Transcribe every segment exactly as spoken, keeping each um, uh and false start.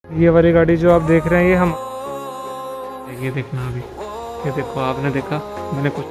ये वाली गाड़ी जो आप देख रहे हैं ये हम ये देखना अभी, ये देखो आपने देखा मैंने कुछ।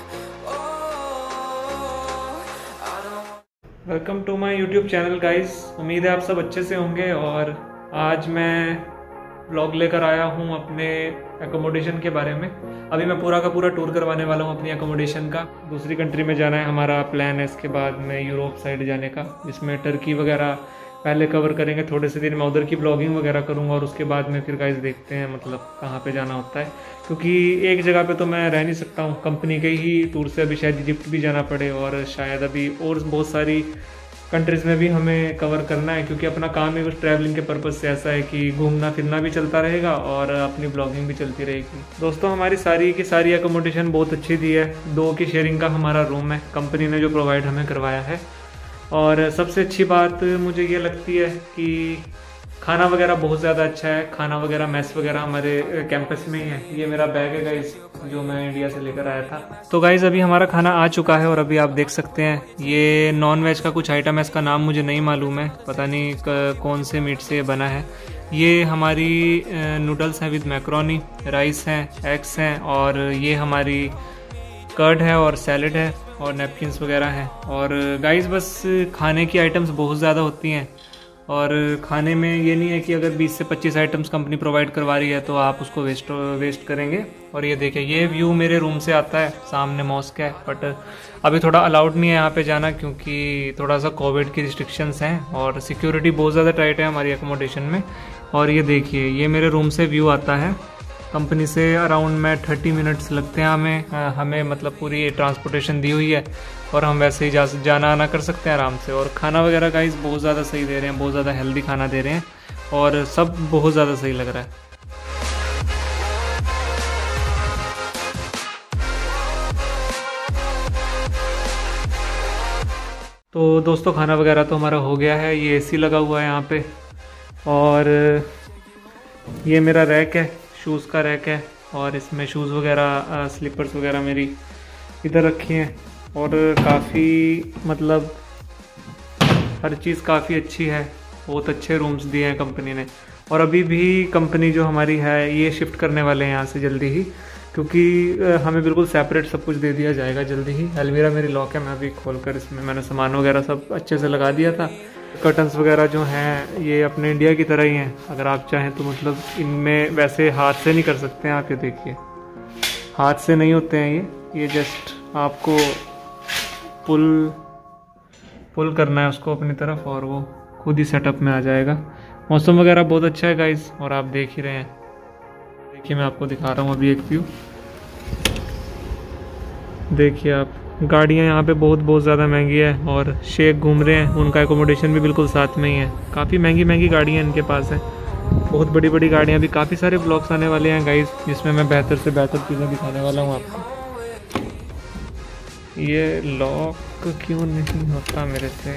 Welcome to my YouTube channel guys, उम्मीद है आप सब अच्छे से होंगे। और आज मैं ब्लॉग लेकर आया हूँ अपने एकोमोडेशन के बारे में। अभी मैं पूरा का पूरा टूर करवाने वाला हूँ अपनी एकोमोडेशन का। दूसरी कंट्री में जाना है, हमारा प्लान है इसके बाद में यूरोप साइड जाने का, जिसमें टर्की वगैरह पहले कवर करेंगे। थोड़े से दिन मैं उधर की ब्लॉगिंग वगैरह करूँगा और उसके बाद में फिर गाइस देखते हैं मतलब कहाँ पे जाना होता है, क्योंकि एक जगह पे तो मैं रह नहीं सकता हूँ। कंपनी के ही टूर से अभी शायद इजिप्ट भी जाना पड़े और शायद अभी और बहुत सारी कंट्रीज़ में भी हमें कवर करना है, क्योंकि अपना काम ही उस ट्रैवलिंग के पर्पज़ से ऐसा है कि घूमना फिरना भी चलता रहेगा और अपनी ब्लॉगिंग भी चलती रहेगी। दोस्तों हमारी सारी की सारी एकोमोडेशन बहुत अच्छी दी है। दो की शेयरिंग का हमारा रूम है, कंपनी ने जो प्रोवाइड हमें करवाया है। और सबसे अच्छी बात मुझे ये लगती है कि खाना वगैरह बहुत ज़्यादा अच्छा है। खाना वगैरह मैस वगैरह हमारे कैंपस में ही है। ये मेरा बैग है गाइस जो मैं इंडिया से लेकर आया था। तो गाइस अभी हमारा खाना आ चुका है और अभी आप देख सकते हैं ये नॉन वेज का कुछ आइटम है, इसका नाम मुझे नहीं मालूम है, पता नहीं कौन से मीट से ये बना है। ये हमारी नूडल्स हैं विद मैक्रोनी, राइस हैं, एग्स हैं और ये हमारी कर्ड है और सैलड है और नैपकिन्स वगैरह हैं। और गाइस बस खाने की आइटम्स बहुत ज़्यादा होती हैं और खाने में ये नहीं है कि अगर बीस से पच्चीस आइटम्स कंपनी प्रोवाइड करवा रही है तो आप उसको वेस्ट वेस्ट करेंगे। और ये देखिए ये व्यू मेरे रूम से आता है, सामने मॉस्क है, बट अभी थोड़ा अलाउड नहीं है यहाँ पे जाना क्योंकि थोड़ा सा कोविड की रिस्ट्रिक्शंस हैं और सिक्योरिटी बहुत ज़्यादा टाइट है हमारी एकोमोडेशन में। और ये देखिए ये मेरे रूम से व्यू आता है। कंपनी से अराउंड में थर्टी मिनट्स लगते हैं हमें हमें मतलब पूरी ट्रांसपोर्टेशन दी हुई है और हम वैसे ही जा जाना आना कर सकते हैं आराम से। और खाना वगैरह गाइस बहुत ज़्यादा सही दे रहे हैं, बहुत ज़्यादा हेल्दी खाना दे रहे हैं और सब बहुत ज़्यादा सही लग रहा है। तो दोस्तों खाना वगैरह तो हमारा हो गया है। ये एसी लगा हुआ है यहाँ पे और ये मेरा रैक है, शूज़ का रैक है और इसमें शूज़ वगैरह स्लीपर्स वगैरह मेरी इधर रखी हैं। और काफ़ी मतलब हर चीज़ काफ़ी अच्छी है, बहुत अच्छे रूम्स दिए हैं कंपनी ने। और अभी भी कंपनी जो हमारी है ये शिफ्ट करने वाले हैं यहाँ से जल्दी ही, क्योंकि हमें बिल्कुल सेपरेट सब कुछ दे दिया जाएगा जल्दी ही। अलमीरा मेरी लॉक है, मैं अभी खोलकर इसमें मैंने सामान वगैरह सब अच्छे से लगा दिया था। कर्टन्स वगैरह जो हैं ये अपने इंडिया की तरह ही हैं, अगर आप चाहें तो मतलब इनमें वैसे हाथ से नहीं कर सकते हैं आप। ये देखिए हाथ से नहीं होते हैं ये ये जस्ट आपको पुल पुल करना है उसको अपनी तरफ और वो खुद ही सेटअप में आ जाएगा। मौसम वगैरह बहुत अच्छा है गाइस और आप देख ही रहे हैं। देखिए मैं आपको दिखा रहा हूँ अभी एक व्यू, देखिए आप। गाड़ियाँ यहाँ पे बहुत बहुत ज़्यादा महंगी है और शेख घूम रहे हैं, उनका एकोमोडेशन भी बिल्कुल साथ में ही है। काफ़ी महंगी महंगी गाड़ियाँ इनके पास हैं, बहुत बड़ी बड़ी गाड़ियाँ भी। काफ़ी सारे ब्लॉग्स आने वाले हैं गाइस जिसमें मैं बेहतर से बेहतर चीज़ें दिखाने वाला हूँ आपको। ये लॉक क्यों नहीं होता मेरे से?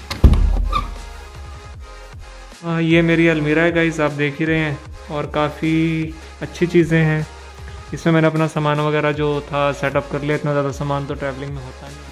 हाँ ये मेरी अलमीरा है गाइस, आप देख ही रहे हैं और काफ़ी अच्छी चीज़ें हैं इसमें। मैंने अपना सामान वगैरह जो था सेटअप कर लिया, इतना ज़्यादा सामान तो ट्रैवलिंग में होता नहीं।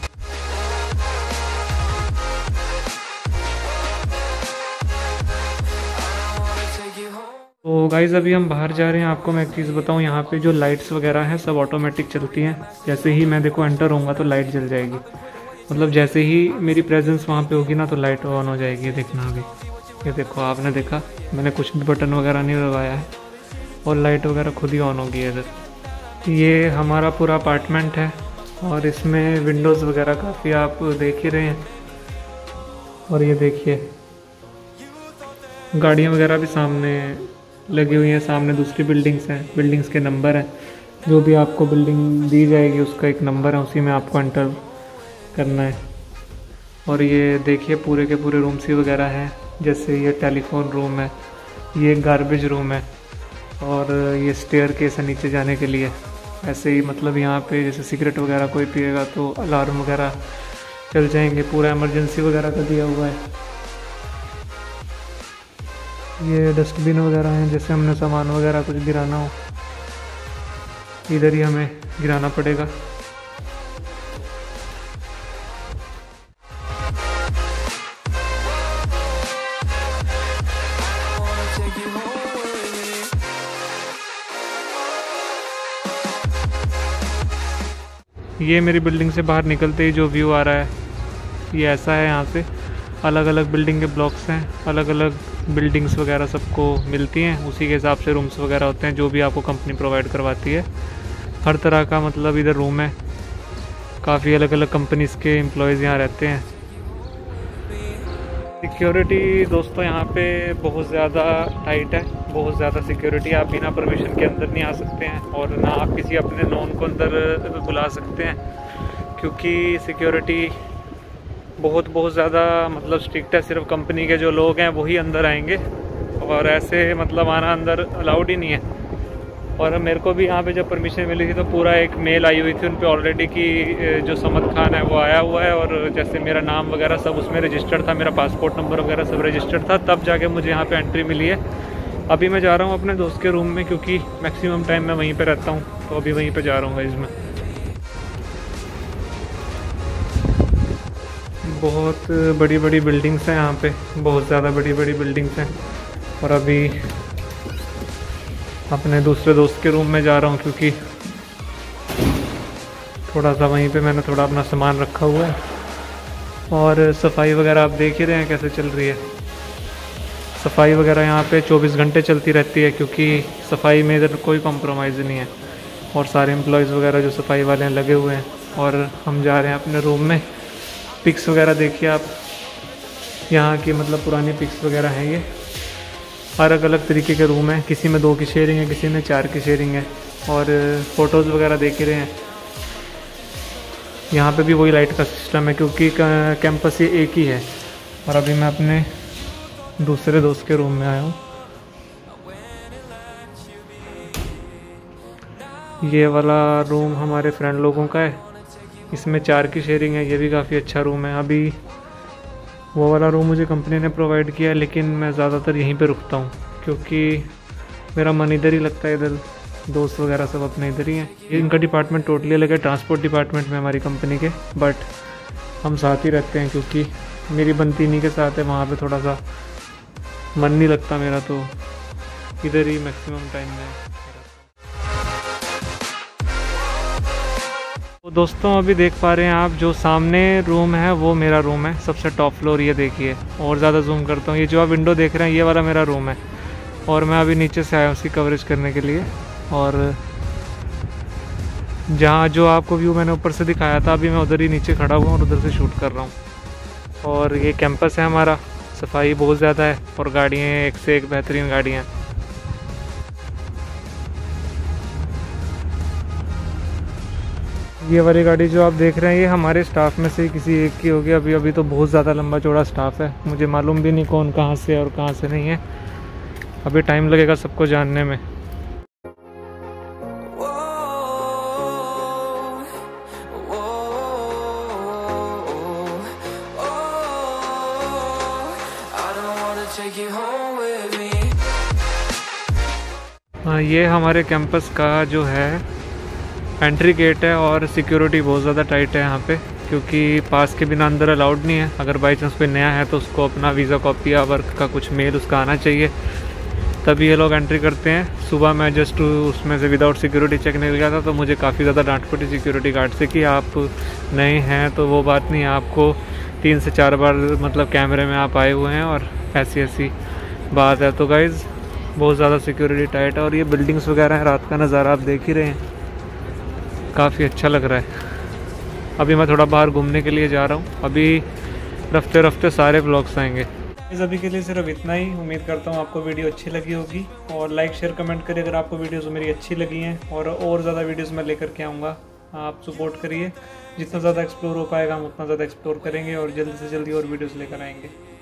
तो गाइज़ अभी हम बाहर जा रहे हैं। आपको मैं एक चीज़ बताऊं, यहाँ पे जो लाइट्स वगैरह हैं सब ऑटोमेटिक चलती हैं। जैसे ही मैं देखो एंटर होऊंगा तो लाइट जल जाएगी, मतलब जैसे ही मेरी प्रेजेंस वहाँ पे होगी ना तो लाइट ऑन हो जाएगी। देखना अभी, ये देखो आपने देखा मैंने कुछ भी बटन वगैरह नहीं दबाया है और लाइट वगैरह खुद ही ऑन होगी इधर। ये हमारा पूरा अपार्टमेंट है और इसमें विंडोज़ वगैरह काफ़ी आप देख ही रहे हैं। और ये देखिए गाड़ियाँ वगैरह भी सामने लगी हुई हैं, सामने दूसरी बिल्डिंग्स हैं, बिल्डिंग्स के नंबर हैं। जो भी आपको बिल्डिंग दी जाएगी उसका एक नंबर है, उसी में आपको एंटर करना है। और ये देखिए पूरे के पूरे रूम्स ही वगैरह हैं, जैसे ये टेलीफोन रूम है, ये गार्बेज रूम है और ये स्टेयर केस है नीचे जाने के लिए। ऐसे ही मतलब यहाँ पे जैसे सिगरेट वगैरह कोई पिएगा तो अलार्म वगैरह चल जाएंगे, पूरा इमरजेंसी वगैरह का दिया हुआ है। ये डस्टबिन वगैरह हैं, जैसे हमने सामान वगैरह कुछ गिराना हो इधर ही हमें गिराना पड़ेगा। take you home. ये मेरी बिल्डिंग से बाहर निकलते ही जो व्यू आ रहा है ये ऐसा है। यहाँ से अलग अलग बिल्डिंग के ब्लॉक्स हैं, अलग अलग बिल्डिंग्स वगैरह सबको मिलती हैं, उसी के हिसाब से रूम्स वगैरह होते हैं जो भी आपको कंपनी प्रोवाइड करवाती है। हर तरह का मतलब इधर रूम है, काफ़ी अलग अलग कंपनीज़ के एम्प्लॉयज़ यहाँ रहते हैं। सिक्योरिटी दोस्तों यहाँ पे बहुत ज़्यादा टाइट है, बहुत ज़्यादा सिक्योरिटी। आप बिना परमिशन के अंदर नहीं आ सकते हैं और ना आप किसी अपने नॉन को अंदर बुला सकते हैं, क्योंकि सिक्योरिटी बहुत बहुत ज़्यादा मतलब स्ट्रिक्ट है। सिर्फ कंपनी के जो लोग हैं वही अंदर आएंगे और ऐसे मतलब आना अंदर अलाउड ही नहीं है। और मेरे को भी यहाँ पे जब परमिशन मिली थी तो पूरा एक मेल आई हुई थी उन पे ऑलरेडी कि जो समद खान है वो आया हुआ है, और जैसे मेरा नाम वगैरह सब उसमें रजिस्टर्ड था, मेरा पासपोर्ट नंबर वगैरह सब रजिस्टर्ड था, तब जाके मुझे यहाँ पे एंट्री मिली है। अभी मैं जा रहा हूँ अपने दोस्त के रूम में, क्योंकि मैक्सिमम टाइम मैं वहीं पर रहता हूँ, तो अभी वहीं पर जा रहा हूँ इसमें। बहुत बड़ी बड़ी बिल्डिंग्स हैं यहाँ पे, बहुत ज़्यादा बड़ी बड़ी बिल्डिंग्स हैं। और अभी अपने दूसरे दोस्त के रूम में जा रहा हूँ, क्योंकि थोड़ा सा वहीं पे मैंने थोड़ा अपना सामान रखा हुआ है। और सफाई वगैरह आप देख ही रहे हैं कैसे चल रही है। सफाई वगैरह यहाँ पे चौबीस घंटे चलती रहती है, क्योंकि सफाई में इधर कोई कॉम्प्रोमाइज़ नहीं है। और सारे एम्प्लॉयज़ वगैरह जो सफाई वाले हैं लगे हुए हैं। और हम जा रहे हैं अपने रूम में। पिक्स वगैरह देखिए आप, यहाँ की मतलब पुरानी पिक्स वगैरह हैं ये। अलग अलग तरीके के रूम हैं, किसी में दो की शेयरिंग है, किसी में चार की शेयरिंग है। और फ़ोटोज़ वगैरह देख रहे हैं। यहाँ पे भी वही लाइट का सिस्टम है, क्योंकि कैंपस ये एक ही है। और अभी मैं अपने दूसरे दोस्त के रूम में आया हूँ। ये वाला रूम हमारे फ्रेंड लोगों का है, इसमें चार की शेयरिंग है। ये भी काफ़ी अच्छा रूम है। अभी वो वाला रूम मुझे कंपनी ने प्रोवाइड किया है, लेकिन मैं ज़्यादातर यहीं पे रुकता हूँ, क्योंकि मेरा मन इधर ही लगता है। इधर दोस्त वगैरह सब अपने इधर ही हैं। इनका डिपार्टमेंट टोटली अलग है, ट्रांसपोर्ट डिपार्टमेंट में हमारी कंपनी के, बट हम साथ ही रहते हैं, क्योंकि मेरी बनती इन्हीं के साथ है। वहाँ पे थोड़ा सा मन नहीं लगता मेरा, तो इधर ही मैक्सिमम टाइम में। तो दोस्तों अभी देख पा रहे हैं आप, जो सामने रूम है वो मेरा रूम है, सबसे टॉप फ्लोर। ये देखिए, और ज़्यादा जूम करता हूँ। ये जो आप विंडो देख रहे हैं ये वाला मेरा रूम है, और मैं अभी नीचे से आया हूँ उसकी कवरेज करने के लिए। और जहाँ जो आपको व्यू मैंने ऊपर से दिखाया था, अभी मैं उधर ही नीचे खड़ा हुआ और उधर से शूट कर रहा हूँ। और ये कैंपस है हमारा, सफाई बहुत ज़्यादा है और गाड़ियाँ एक से एक बेहतरीन गाड़ियाँ। ये वाली गाड़ी जो आप देख रहे हैं ये हमारे स्टाफ में से किसी एक की होगी। अभी अभी तो बहुत ज़्यादा लंबा चौड़ा स्टाफ है, मुझे मालूम भी नहीं कौन कहाँ से और कहाँ से नहीं है। अभी टाइम लगेगा सबको जानने में। हाँ, ये हमारे कैंपस का जो है एंट्री गेट है, और सिक्योरिटी बहुत ज़्यादा टाइट है यहाँ पे, क्योंकि पास के बिना अंदर अलाउड नहीं है। अगर बाई चांस कोई नया है तो उसको अपना वीज़ा कॉपी या वर्क का कुछ मेल उसका आना चाहिए, तभी ये लोग एंट्री करते हैं। सुबह मैं जस्ट उसमें से विदाउट सिक्योरिटी चेक निकल गया था, तो मुझे काफ़ी ज़्यादा डांट पड़ी सिक्योरिटी गार्ड से कि आप नए हैं तो वो बात नहीं है, आपको तीन से चार बार मतलब कैमरे में आप आए हुए हैं और ऐसी ऐसी बात है। तो गाइज़ बहुत ज़्यादा सिक्योरिटी टाइट है। और ये बिल्डिंग्स वगैरह हैं, रात का नज़ारा आप देख ही रहे हैं, काफ़ी अच्छा लग रहा है। अभी मैं थोड़ा बाहर घूमने के लिए जा रहा हूँ। अभी रफ्ते रफ्ते सारे व्लॉग्स आएंगे। इस अभी के लिए सिर्फ इतना ही। उम्मीद करता हूँ आपको वीडियो अच्छी लगी होगी, और लाइक शेयर कमेंट करिए अगर आपको वीडियोज़ मेरी अच्छी लगी हैं। और और ज़्यादा वीडियोज़ मैं लेकर के आऊँगा, आप सपोर्ट करिए। जितना ज़्यादा एक्सप्लोर हो पाएगा हम उतना ज़्यादा एक्सप्लोर करेंगे, और जल्दी से जल्दी और वीडियोज़ लेकर आएंगे।